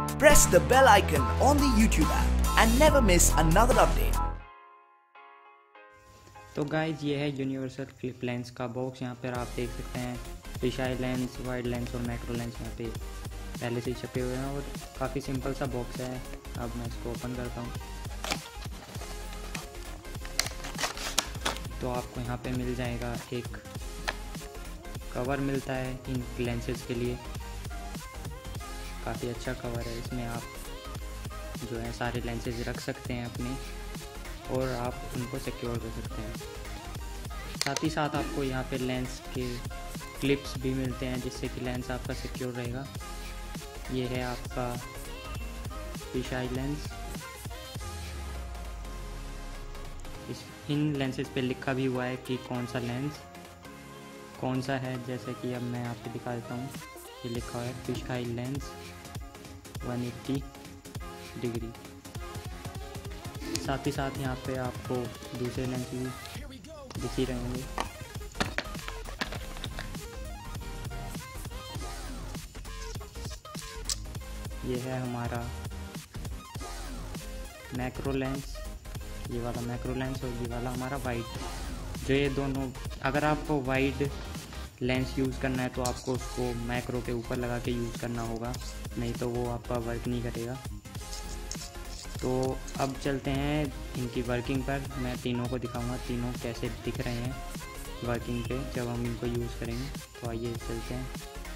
Press the bell icon on the YouTube app and never miss another update. तो guys ये है universal clip lens का box. यहाँ पर आप देख सकते हैं फिशाई लेंस, वाइड लेंस और मैक्रो लेंस यहाँ पे पहले से ही छपे हुए हैं और काफ़ी सिंपल सा बॉक्स है। अब मैं इसको ओपन करता हूँ तो आपको यहाँ पे मिल जाएगा एक कवर मिलता है इन लेंसेज के लिए। काफ़ी अच्छा कवर है, इसमें आप जो है सारे लेंसेज रख सकते हैं अपने और आप उनको सिक्योर कर सकते हैं। साथ ही साथ आपको यहाँ पे लेंस के क्लिप्स भी मिलते हैं जिससे कि लेंस आपका सिक्योर रहेगा। ये है आपका फिशाई लेंस। इन लेंसेज पे लिखा भी हुआ है कि कौन सा लेंस कौन सा है। जैसे कि अब मैं आपको दिखा देता हूँ, ये लिखा हुआ है फिशाई लेंस 180 डिग्री। साथ ही साथ यहाँ पे आपको दूसरे लेंस भी दिख ही रहेंगे। ये है हमारा मैक्रो लेंस, ये वाला मैक्रो लेंस और ये वाला हमारा वाइड। जो ये दोनों, अगर आपको वाइड लेंस यूज़ करना है तो आपको उसको मैक्रो के ऊपर लगा के यूज़ करना होगा, नहीं तो वो आपका वर्क नहीं करेगा। तो अब चलते हैं इनकी वर्किंग पर। मैं तीनों को दिखाऊंगा तीनों कैसे दिख रहे हैं वर्किंग पे जब हम इनको यूज़ करेंगे। तो आइए चलते हैं।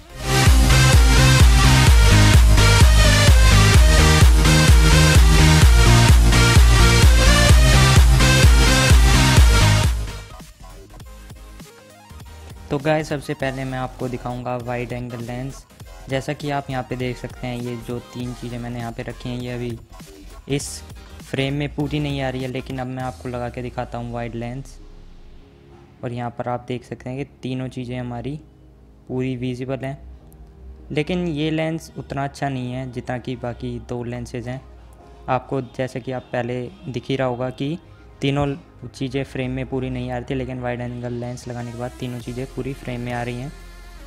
तो गाइस सबसे पहले मैं आपको दिखाऊंगा वाइड एंगल लेंस। जैसा कि आप यहाँ पे देख सकते हैं, ये जो तीन चीज़ें मैंने यहाँ पे रखी हैं ये अभी इस फ्रेम में पूरी नहीं आ रही है, लेकिन अब मैं आपको लगा के दिखाता हूँ वाइड लेंस। और यहाँ पर आप देख सकते हैं कि तीनों चीज़ें हमारी पूरी विजिबल हैं। लेकिन ये लेंस उतना अच्छा नहीं है जितना कि बाकी दो लेंसेज हैं। आपको जैसे कि आप पहले दिख ही रहा होगा कि तीनों चीज़ें फ्रेम में पूरी नहीं आ रही थी, लेकिन वाइड एंगल लेंस लगाने के बाद तीनों चीज़ें पूरी फ्रेम में आ रही हैं।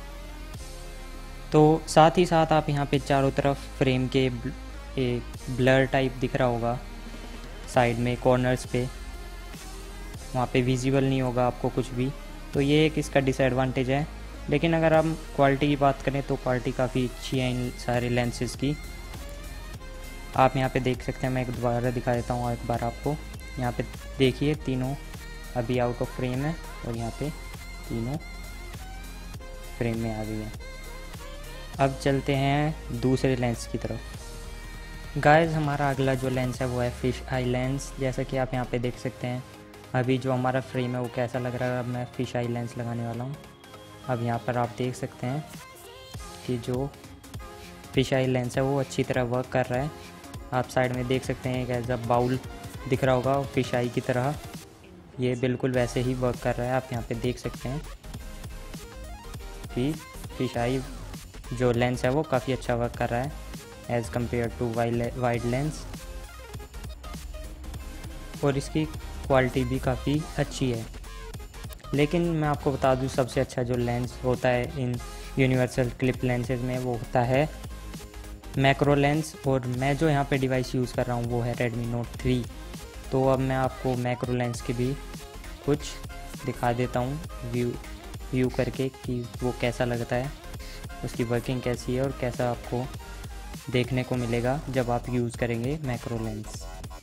तो साथ ही साथ आप यहाँ पे चारों तरफ फ्रेम के एक ब्लर टाइप दिख रहा होगा साइड में कॉर्नर्स पे, वहाँ पे विजिबल नहीं होगा आपको कुछ भी। तो ये एक इसका डिसएडवांटेज है। लेकिन अगर हम क्वालिटी की बात करें तो क्वालिटी काफ़ी अच्छी है इन सारे लेंसेज की। आप यहाँ पे देख सकते हैं, मैं एक दोबारा दिखा देता हूँ एक बार आपको। यहाँ पे देखिए तीनों अभी आउट ऑफ फ्रेम है और यहाँ पे तीनों फ्रेम में आ गई है। अब चलते हैं दूसरे लेंस की तरफ। गाइस हमारा अगला जो लेंस है वो है फिश आई लेंस। जैसा कि आप यहाँ पे देख सकते हैं अभी जो हमारा फ्रेम है वो कैसा लग रहा है। अब मैं फिश आई लेंस लगाने वाला हूँ। अब यहाँ पर आप देख सकते हैं कि जो फिश आई लेंस है वो अच्छी तरह वर्क कर रहा है। आप साइड में देख सकते हैं एक ऐसा बाउल दिख रहा होगा फिश आई की तरह, ये बिल्कुल वैसे ही वर्क कर रहा है। आप यहाँ पे देख सकते हैं कि फिश आई जो लेंस है वो काफ़ी अच्छा वर्क कर रहा है as compare to wide lens. और इसकी क्वालिटी भी काफ़ी अच्छी है। लेकिन मैं आपको बता दूं सबसे अच्छा जो लेंस होता है इन यूनिवर्सल क्लिप लेंसेज में वो होता है मैक्रो लेंस। और मैं जो यहाँ पे डिवाइस यूज़ कर रहा हूँ वो है Redmi Note 3। तो अब मैं आपको मैक्रो लेंस की भी कुछ दिखा देता हूँ व्यू करके कि वो कैसा लगता है, उसकी वर्किंग कैसी है और कैसा आपको देखने को मिलेगा जब आप यूज़ करेंगे मैक्रो लेंस।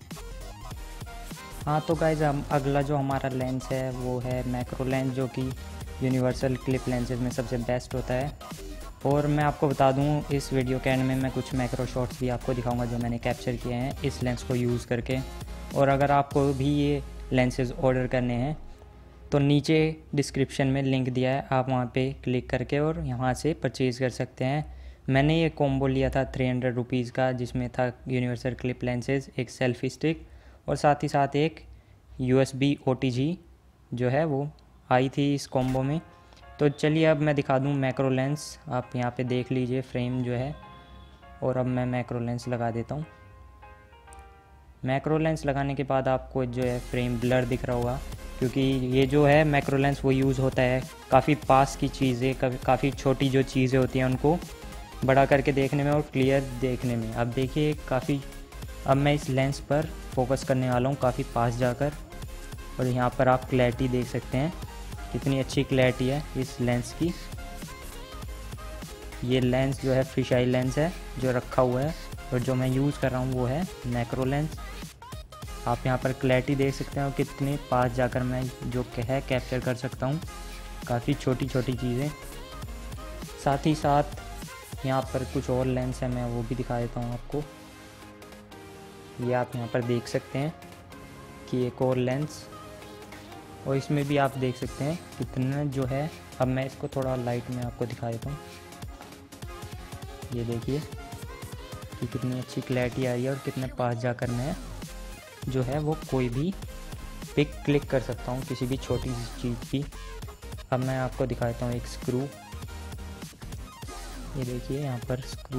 हाँ तो गाइज अगला जो हमारा लेंस है वो है मैक्रो लेंस, जो कि यूनिवर्सल क्लिप लेंसेज में सबसे बेस्ट होता है। और मैं आपको बता दूं इस वीडियो के एंड में मैं कुछ मैक्रो शॉट्स भी आपको दिखाऊंगा जो मैंने कैप्चर किए हैं इस लेंस को यूज़ करके। और अगर आपको भी ये लेंसेज ऑर्डर करने हैं तो नीचे डिस्क्रिप्शन में लिंक दिया है, आप वहाँ पे क्लिक करके और यहाँ से परचेज़ कर सकते हैं। मैंने ये कॉम्बो लिया था 300 रुपीज़ का, जिसमें था यूनिवर्सल क्लिप लेंसेज, एक सेल्फी स्टिक और साथ ही साथ एक USB OTG जो है वो आई थी इस कॉम्बो में। तो चलिए अब मैं दिखा दूँ मैक्रो लेंस। आप यहाँ पे देख लीजिए फ्रेम जो है, और अब मैं मैक्रो लेंस लगा देता हूँ। मैक्रो लेंस लगाने के बाद आपको जो है फ्रेम ब्लर दिख रहा होगा, क्योंकि ये जो है मैक्रो लेंस वो यूज़ होता है काफ़ी पास की चीज़ें, काफ़ी छोटी जो चीज़ें होती हैं उनको बड़ा करके देखने में और क्लियर देखने में। अब देखिए काफ़ी, अब मैं इस लेंस पर फोकस करने वाला हूँ काफ़ी पास जाकर, और यहाँ पर आप क्लैरिटी देख सकते हैं कितनी अच्छी क्लैरिटी है इस लेंस की। ये लेंस जो है फिश आई लेंस है जो रखा हुआ है, और जो मैं यूज़ कर रहा हूँ वो है मैक्रो लेंस। आप यहाँ पर क्लैरिटी देख सकते हैं और कितने पास जाकर मैं जो है कैप्चर कर सकता हूँ काफ़ी छोटी छोटी चीज़ें। साथ ही साथ यहाँ पर कुछ और लेंस है, मैं वो भी दिखा देता हूँ आपको। ये आप यहाँ पर देख सकते हैं कि एक और लेंस, और इसमें भी आप देख सकते हैं कितना जो है। अब मैं इसको थोड़ा लाइट में आपको दिखा देता हूँ। ये देखिए कि कितनी अच्छी क्लैरिटी आई है और कितने पास जाकर मैं जो है वो कोई भी पिक क्लिक कर सकता हूँ किसी भी छोटी सी चीज़ की। अब मैं आपको दिखा देता हूँ एक स्क्रू। ये देखिए यहाँ पर स्क्रू,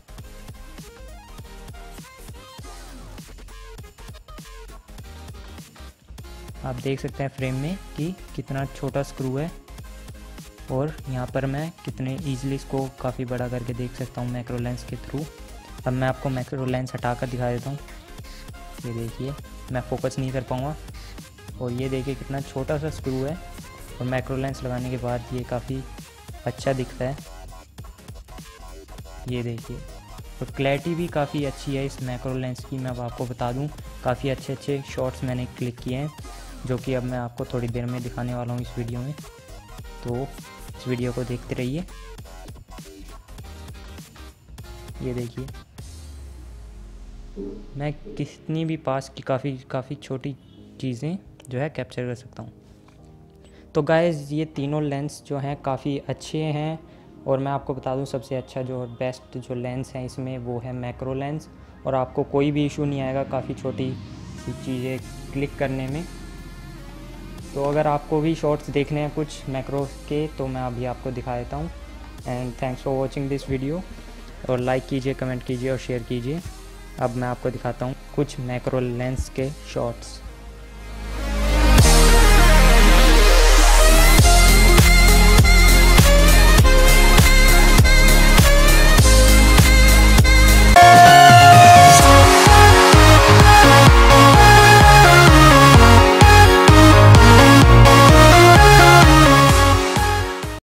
आप देख सकते हैं फ्रेम में कि कितना छोटा स्क्रू है, और यहाँ पर मैं कितने इजीली इसको काफ़ी बड़ा करके देख सकता हूँ मैक्रो लेंस के थ्रू। अब मैं आपको मैक्रो लेंस हटाकर दिखा देता हूँ। ये देखिए मैं फोकस नहीं कर पाऊँगा, और ये देखिए कितना छोटा सा स्क्रू है, और मैक्रो लेंस लगाने के बाद ये काफ़ी अच्छा दिखता है। ये देखिए, और क्लैरिटी भी काफ़ी अच्छी है इस मैक्रो लेंस की। मैं अब आपको बता दूं काफ़ी अच्छे अच्छे शॉट्स मैंने क्लिक किए हैं, जो कि अब मैं आपको थोड़ी देर में दिखाने वाला हूं इस वीडियो में। तो इस वीडियो को देखते रहिए। ये देखिए मैं कितनी भी पास की काफ़ी छोटी चीज़ें जो है कैप्चर कर सकता हूँ। तो गाइज़ ये तीनों लेंस जो हैं काफ़ी अच्छे हैं, और मैं आपको बता दूं सबसे अच्छा जो बेस्ट जो लेंस है इसमें वो है मैक्रो लेंस, और आपको कोई भी इशू नहीं आएगा काफ़ी छोटी सी चीज़ें क्लिक करने में। तो अगर आपको भी शॉर्ट्स देखने हैं कुछ मैक्रो के, तो मैं अभी आपको दिखा देता हूँ। And thanks for watching this video, और लाइक कीजिए, कमेंट कीजिए और शेयर कीजिए। अब मैं आपको दिखाता हूँ कुछ मैक्रो लेंस के शॉर्ट्स।